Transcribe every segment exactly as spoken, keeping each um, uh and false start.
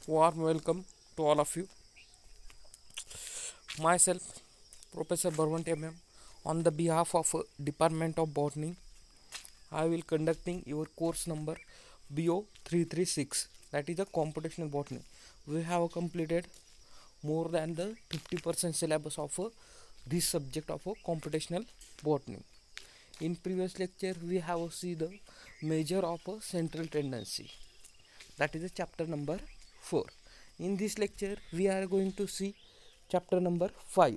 Warm welcome to all of you. Myself, Professor Barwanti M M, on the behalf of uh, Department of Botany, I will conducting your course number B O three three six. That is the computational botany. We have completed more than the fifty percent syllabus of uh, this subject of uh, computational botany. In previous lecture, we have seen the measure of a central tendency. That is the chapter number four. In this lecture, we are going to see chapter number five.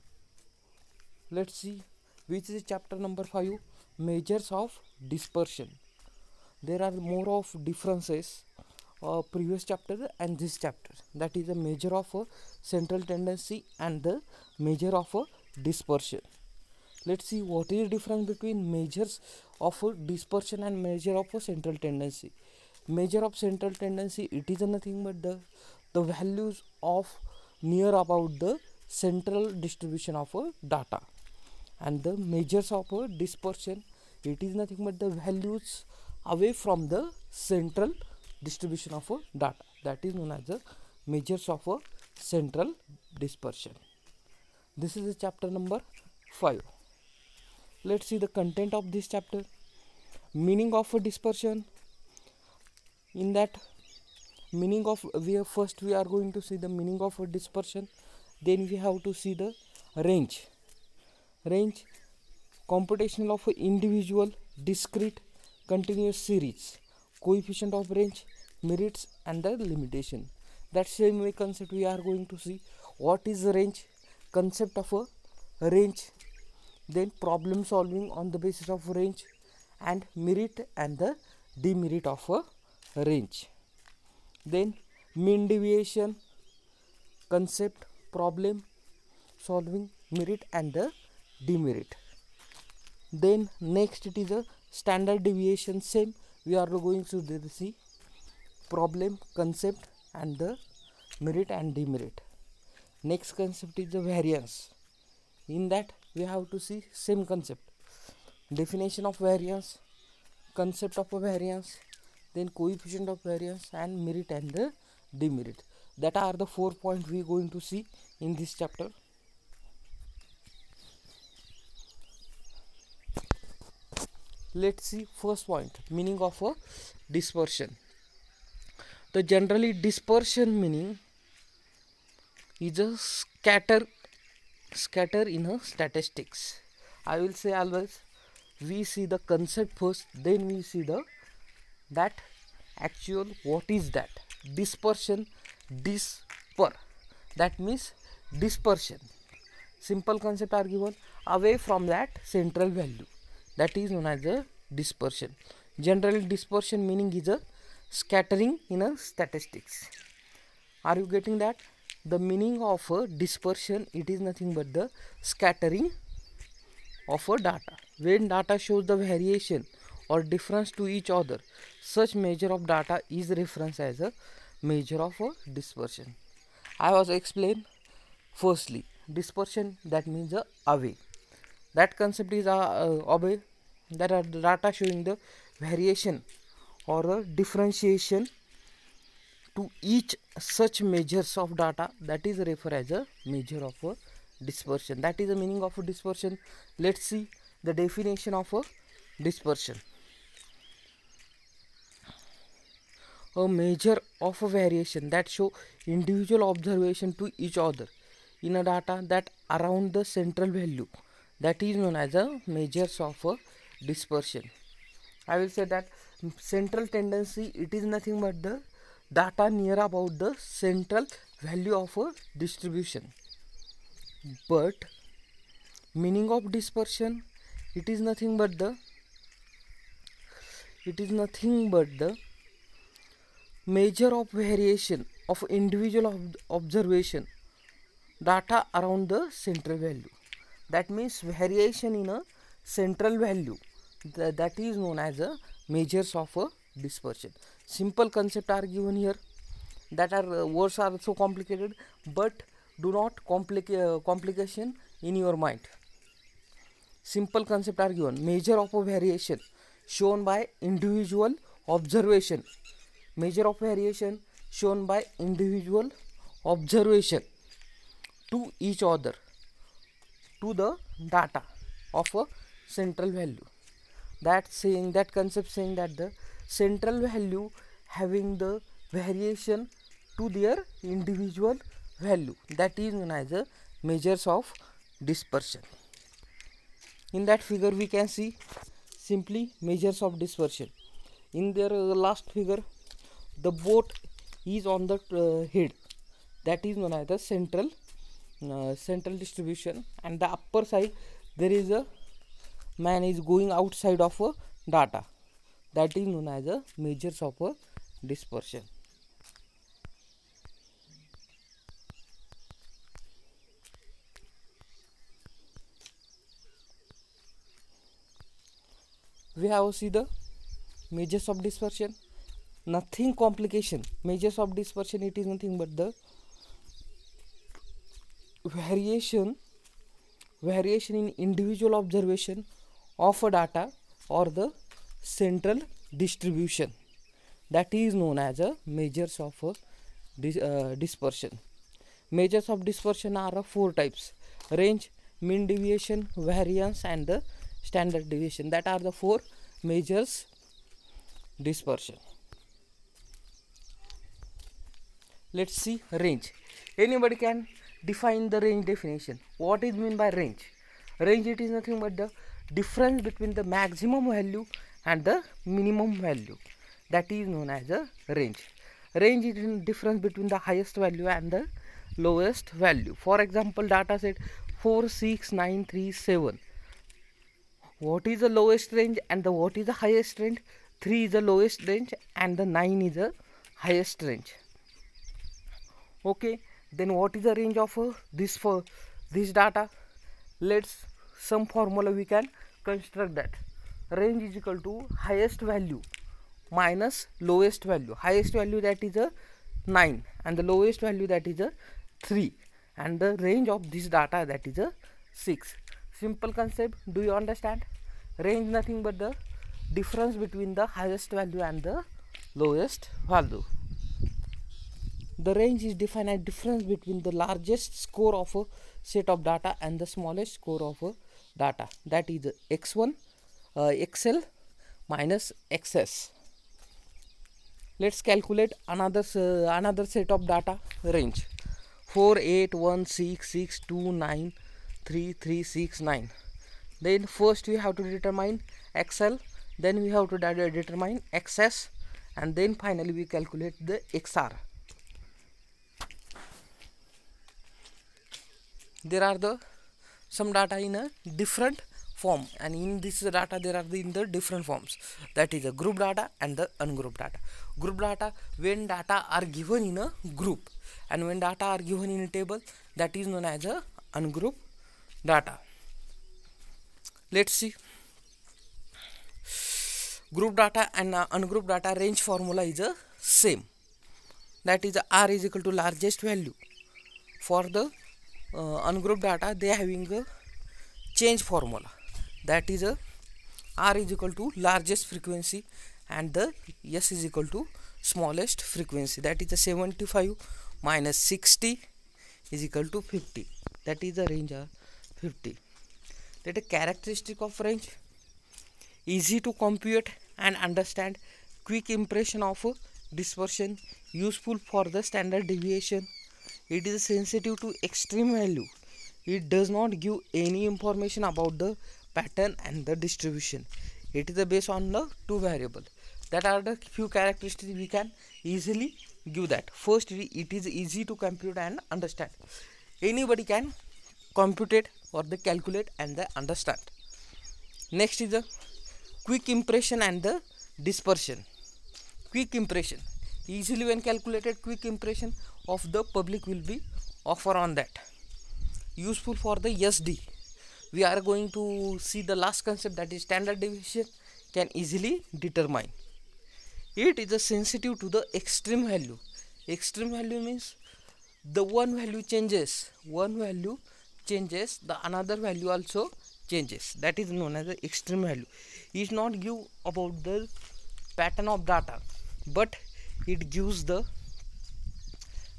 Let's see which is chapter number five, measures of dispersion. There are more of differences uh, previous chapter and this chapter. That is the measure of a central tendency and the measure of a dispersion. Let's see what is the difference between measures of a dispersion and measure of a central tendency. Measure of central tendency, it is nothing but the the values of near about the central distribution of a data, and the measures of a dispersion, it is nothing but the values away from the central distribution of a data. That is known as the measures of a central dispersion. This is the chapter number five. Let's see the content of this chapter. Meaning of a dispersion. In that meaning of we have first we are going to see the meaning of a dispersion. Then we have to see the range. Range, computational of individual, discrete, continuous series, coefficient of range, merits and the limitation. That same way concept we are going to see what is the range, concept of a range, then problem solving on the basis of range, and merit and the demerit of a range. Then mean deviation, concept, problem solving, merit and the demerit. Then next it is a standard deviation. Same we are going to see problem, concept and the merit and demerit. Next concept is the variance. In that we have to see same concept, definition of variance, concept of a variance, then coefficient of variance and merit and the demerit. That are the four points we are going to see in this chapter. Let's see first point, meaning of a dispersion. The generally dispersion meaning is a scatter scatter in a statistics. I will say always we see the concept first, then we see the that actual what is that dispersion. Disper, that means dispersion. Simple concept are given away from that central value, that is known as a dispersion. General dispersion meaning is a scattering in a statistics. Are you getting that? The meaning of a dispersion, it is nothing but the scattering of a data. When data shows the variation or difference to each other, such measure of data is referenced as a measure of a dispersion. I was explained firstly dispersion, that means a away. That concept is a uh, away, that are the data showing the variation or a differentiation to each such measures of data, that is referred as a measure of a dispersion. That is the meaning of a dispersion. Let's see the definition of a dispersion. A measure of a variation that show individual observation to each other in a data that around the central value, that is known as a measures of a dispersion. I will say that central tendency, it is nothing but the data near about the central value of a distribution. But meaning of dispersion, it is nothing but the it is nothing but the measure of variation of individual ob observation data around the central value. That means variation in a central value, Th that is known as a measures of a dispersion. Simple concept are given here, that are uh, words are so complicated, but do not complicate uh, complication in your mind. Simple concept are given, measure of a variation shown by individual observation. Measure of variation shown by individual observation to each other to the data of a central value. That saying, that concept saying that the central value having the variation to their individual value, that is known as the measures of dispersion. In that figure we can see simply measures of dispersion. In their uh, last figure, the boat is on the uh, head, that is known as the central uh, central distribution, and the upper side there is a man is going outside of a data, that is known as the measures of a dispersion. We have see the measures of dispersion, nothing complication. Measures of dispersion, it is nothing but the variation variation in individual observation of a data or the central distribution, that is known as a measures of a dis uh, dispersion. Measures of dispersion are of four types: range, mean deviation, variance, and the standard deviation. That are the four measures dispersion. Let's see range. Anybody can define the range definition. What is mean by range? Range, it is nothing but the difference between the maximum value and the minimum value, that is known as a range. Range is the difference between the highest value and the lowest value. For example, data set four six nine three seven. What is the lowest range and the what is the highest range? three is the lowest range and the nine is the highest range. Okay, then what is the range of uh, this for this data? Let's some formula we can construct that. Range is equal to highest value minus lowest value. Highest value, that is a nine, and the lowest value, that is a three, and the range of this data, that is a six. Simple concept. Do you understand? Range nothing but the difference between the highest value and the lowest value. The range is defined as difference between the largest score of a set of data and the smallest score of a data, that is x one uh, X L minus X S. Let's calculate another uh, another set of data range four eight one six six two nine three three six nine. Then first we have to determine X L, then we have to determine X S, and then finally we calculate the X R. There are the some data in a different form, and in this data there are the in the different forms, that is a group data and the ungrouped data. Group data, when data are given in a group, and when data are given in a table, that is known as a ungrouped data. Let's see. Group data and uh, ungrouped data range formula is a same, that is R is equal to largest value. For the uh, ungrouped data, they are having a change formula, that is a R is equal to largest frequency and the S is equal to smallest frequency, that is a seventy-five minus sixty is equal to fifty, that is the range of fifty. That a characteristic of range: easy to compute and understand, quick impression of dispersion, useful for the standard deviation. It is sensitive to extreme value. It does not give any information about the pattern and the distribution. It is based on the two variables. That are the few characteristics we can easily give that. First, it is easy to compute and understand. Anybody can compute it or the calculate and the understand. Next is the quick impression and the dispersion. Quick impression, easily when calculated, quick impression of the public will be offer on that. Useful for the S D. We are going to see the last concept, that is standard deviation, can easily determine. It is a sensitive to the extreme value. Extreme value means the one value changes, one value changes, the another value also changes. That is known as the extreme value. It is not give about the pattern of data, but it gives the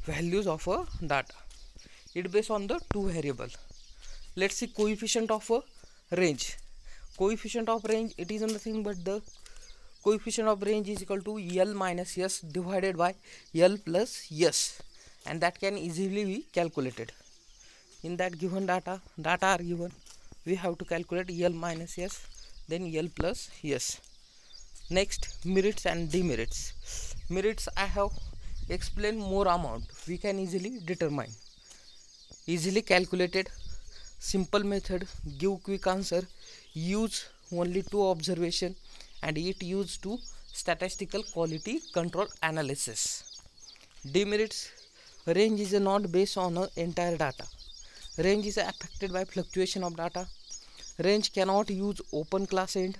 values of a data. It based on the two variable. Let's see coefficient of a range. Coefficient of range, it is nothing but the coefficient of range is equal to L minus S divided by L plus S, and that can easily be calculated. In that given data, data are given, we have to calculate L minus S, then L plus S. Next, merits and demerits. Merits I have explained more amount, we can easily determine. Easily calculated, simple method, give quick answer, use only two observation, and it used to statistical quality control analysis. Demerits, range is not based on a entire data. Range is affected by fluctuation of data. Range cannot use open class end.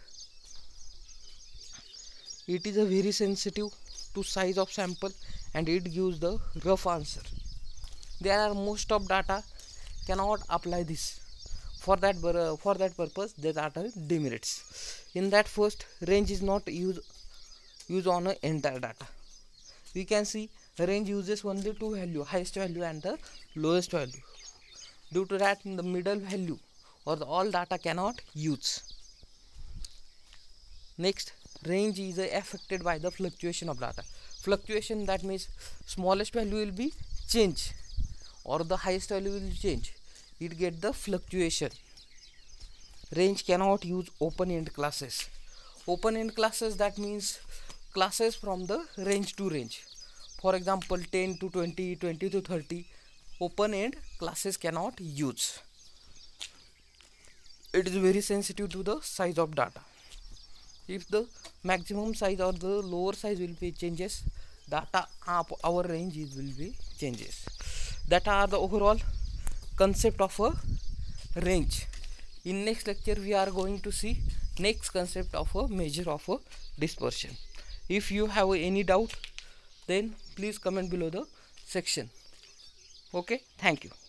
It is a very sensitive to size of sample, and it gives the rough answer. There are most of data cannot apply this. For that uh, for that purpose, the data demerits. In that first, range is not used use on a entire data. We can see range uses only two value, highest value and the lowest value. Due to that, in the middle value or the all data cannot use. Next, range is uh, affected by the fluctuation of data. Fluctuation, that means smallest value will be change or the highest value will change. It get the fluctuation. Range cannot use open end classes. Open end classes, that means classes from the range to range. For example, ten to twenty, twenty to thirty, open end classes cannot use. It is very sensitive to the size of data. If the maximum size or the lower size will be changes, data up our range is will be changes. That are the overall concept of a range. In next lecture, we are going to see next concept of a measure of a dispersion. If you have any doubt, then please comment below the section. Okay, thank you.